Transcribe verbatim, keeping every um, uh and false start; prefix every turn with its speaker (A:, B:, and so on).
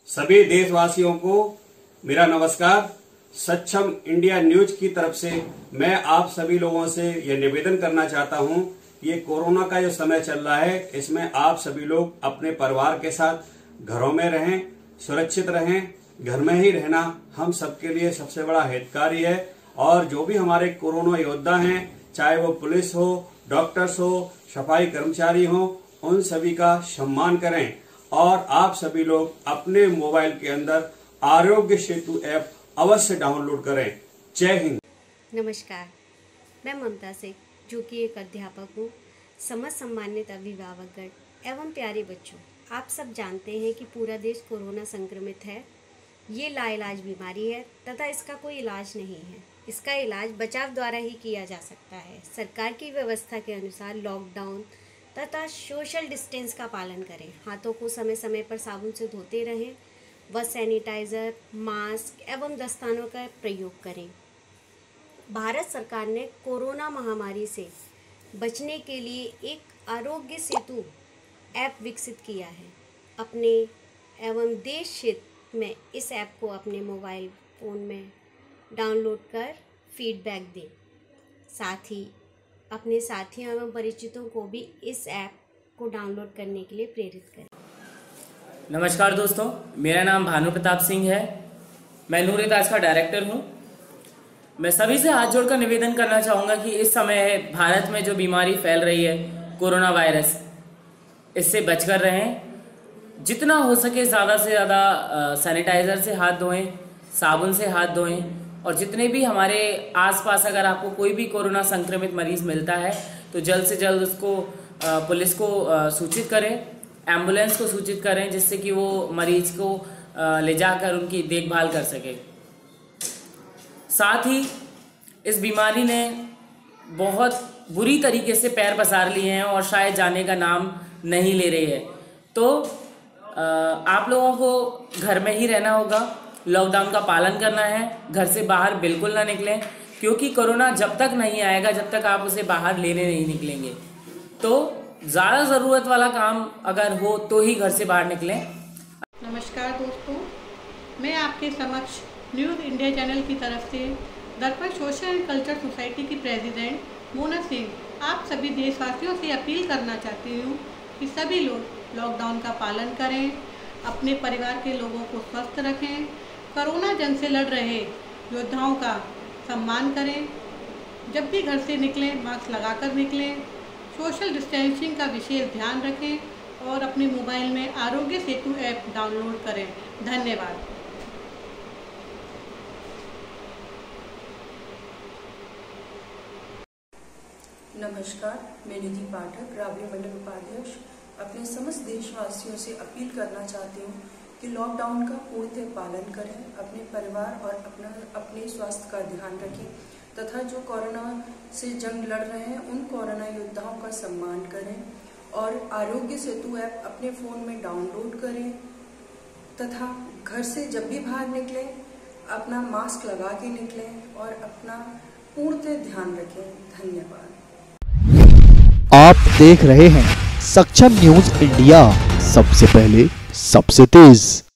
A: सभी देशवासियों को मेरा नमस्कार। सक्षम इंडिया न्यूज की तरफ से मैं आप सभी लोगों से यह निवेदन करना चाहता हूं, ये कोरोना का जो समय चल रहा है इसमें आप सभी लोग अपने परिवार के साथ घरों में रहें, सुरक्षित रहें। घर में ही रहना हम सबके लिए सबसे बड़ा हितकारी है। और जो भी हमारे कोरोना योद्धा हैं, चाहे वो पुलिस हो, डॉक्टर्स हो, सफाई कर्मचारी हो, उन सभी का सम्मान करें। और आप सभी लोग अपने मोबाइल के अंदर आरोग्य सेतु ऐप अवश्य डाउनलोड करें। जय हिंद।
B: नमस्कार, मैं ममता सिंह, जो कि एक अध्यापक हूँ। समस्त सम्मानित अभिभावकगण एवं प्यारे बच्चों, आप सब जानते हैं कि पूरा देश कोरोना संक्रमित है। ये लाइलाज बीमारी है तथा इसका कोई इलाज नहीं है। इसका इलाज बचाव द्वारा ही किया जा सकता है। सरकार की व्यवस्था के अनुसार लॉकडाउन तथा सोशल डिस्टेंस का पालन करें। हाथों को समय समय पर साबुन से धोते रहें व सैनिटाइज़र, मास्क एवं दस्तानों का प्रयोग करें। भारत सरकार ने कोरोना महामारी से बचने के लिए एक आरोग्य सेतु ऐप विकसित किया है। अपने एवं देश हित में इस ऐप को अपने मोबाइल फ़ोन में डाउनलोड कर फीडबैक दें। साथ ही अपने साथियों एवं परिचितों को भी इस ऐप को डाउनलोड करने के लिए प्रेरित करें।
C: नमस्कार दोस्तों, मेरा नाम भानु प्रताप सिंह है। मैं नूर-ए-ताज का डायरेक्टर हूँ। मैं सभी से हाथ जोड़कर निवेदन करना चाहूँगा कि इस समय भारत में जो बीमारी फैल रही है कोरोना वायरस, इससे बचकर रहें। जितना हो सके ज़्यादा से ज़्यादा सैनिटाइज़र से हाथ धोएं, साबुन से हाथ धोएं। और जितने भी हमारे आसपास अगर आपको कोई भी कोरोना संक्रमित मरीज़ मिलता है तो जल्द से जल्द उसको पुलिस को सूचित करें, एम्बुलेंस को सूचित करें, जिससे कि वो मरीज को ले जाकर उनकी देखभाल कर सके। साथ ही इस बीमारी ने बहुत बुरी तरीके से पैर पसार लिए हैं और शायद जाने का नाम नहीं ले रही है। तो आप लोगों को घर में ही रहना होगा, लॉकडाउन का पालन करना है, घर से बाहर बिल्कुल ना निकलें, क्योंकि कोरोना जब तक नहीं आएगा जब तक आप उसे बाहर लेने नहीं निकलेंगे। तो ज़्यादा ज़रूरत वाला काम अगर हो तो ही घर से बाहर निकलें।
D: नमस्कार दोस्तों, मैं आपके समक्ष न्यूज़ इंडिया चैनल की तरफ से Darpan social and culture society की प्रेसिडेंट मोना सिंह आप सभी देशवासियों से अपील करना चाहती हूँ कि सभी लोग लॉकडाउन का पालन करें, अपने परिवार के लोगों को स्वस्थ रखें, कोरोना जंग से लड़ रहे योद्धाओं का सम्मान करें। जब भी घर से निकलें मास्क लगाकर निकलें, सोशल डिस्टेंसिंग का विशेष ध्यान रखें और अपने मोबाइल में आरोग्य सेतु ऐप डाउनलोड करें। धन्यवाद।
E: नमस्कार, मैं निधि पाठक, राबड़ी मंडल उपाध्यक्ष, अपने समस्त देशवासियों से अपील करना चाहती हूँ कि लॉकडाउन का पूर्णतः पालन करें, अपने परिवार और अपना अपने स्वास्थ्य का ध्यान रखें तथा जो कोरोना से जंग लड़ रहे हैं उन कोरोना योद्धाओं का सम्मान करें और आरोग्य सेतु ऐप अपने फ़ोन में डाउनलोड करें तथा घर से जब भी बाहर निकलें अपना मास्क लगा के निकलें और अपना पूर्णतः ध्यान रखें। धन्यवाद।
F: आप देख रहे हैं सक्षम न्यूज इंडिया, सबसे पहले सबसे तेज।